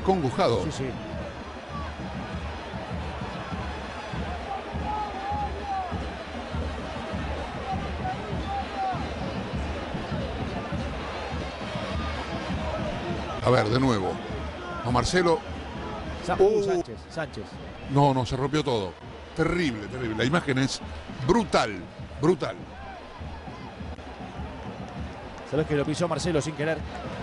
acongojado. Sí, sí. A ver, de nuevo. A Marcelo. Sánchez. No, se rompió todo. Terrible. La imagen es brutal. Sabés que lo pisó Marcelo sin querer.